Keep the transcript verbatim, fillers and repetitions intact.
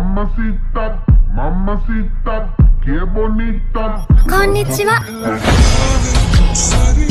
Mamacita, mamacita, qué bonita. こんにちは。